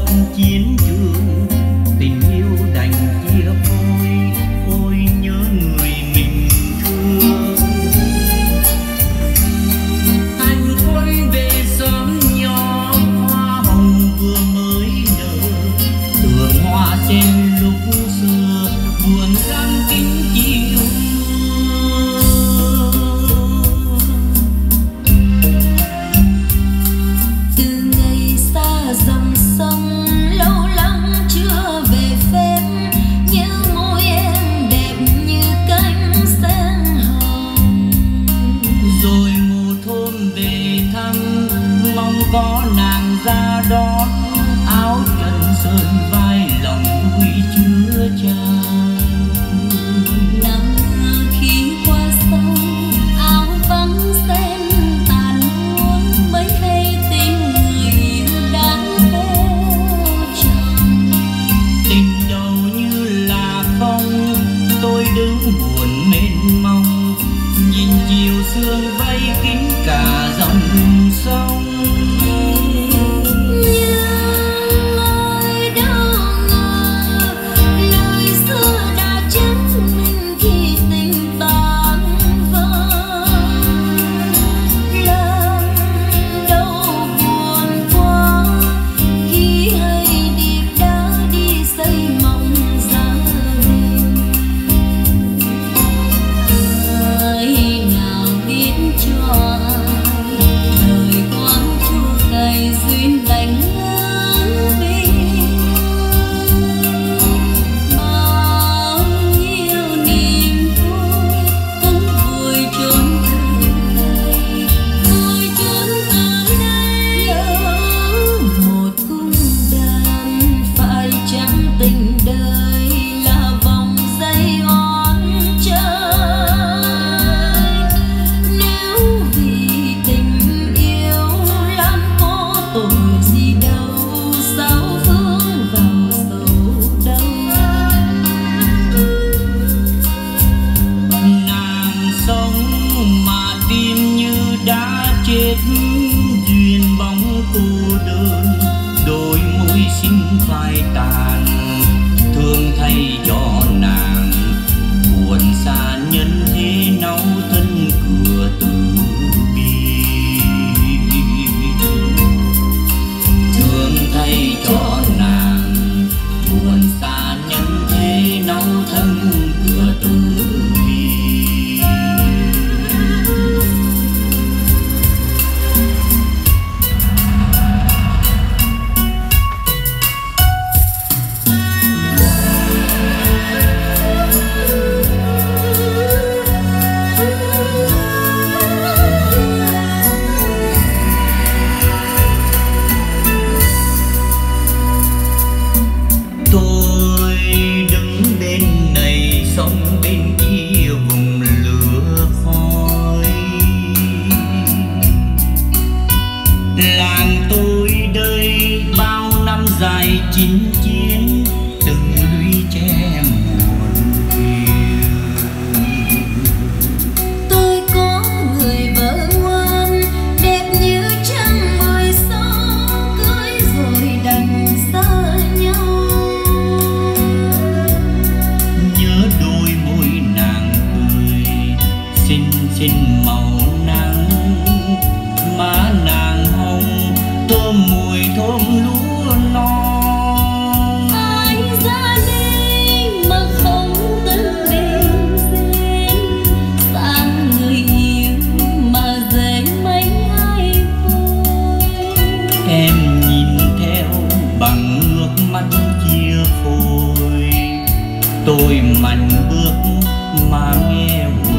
khắp chiến trường, tình yêu đành chia phôi. Ôi nhớ người mình thương. Anh quân về xóm nhỏ, hoa hồng vừa mới nở, đường hoa sen lúc xưa buồn gắn kính chiều. Dòng sông lâu lắm chưa về phép, như môi em đẹp như cánh sen hồng. Rồi mùa thôn về thăm, mong có nàng ra đón, áo trần sơn vai lòng vui chứa chan. Năm khi qua sông áo vắng sen tàn luôn, mấy hay tin người đã theo chồng. Tình đầu như là phong, tôi đứng buồn mênh mông, nhìn chiều sương vây kín cả dòng sông. Duyên bóng cô đơn, đôi môi xinh phai tàn, thương thay cho nàng buồn xa nhân thế nấu thân cửa từ bi. Thương thay cho nàng buồn xa nhân thế nấu thân cửa từ bi. Tôi đứng bên này sông bên kia vùng lửa khói. Làng tôi đây bao năm dài chinh chiến, từng lũy tre muôn phiền. Tôi có người vợ ngoan đẹp như trăng mười sáu, cưới rồi đành xa nhau. Xinh xinh màu nắng, má nàng hồng thơm mùi thơm lúa non. Ai ra đây mà không từng đêm xen, sang người yêu mà dễ mấy ai vơi. Em nhìn theo bằng nước mắt chia phôi, tôi mạnh bước mà nghe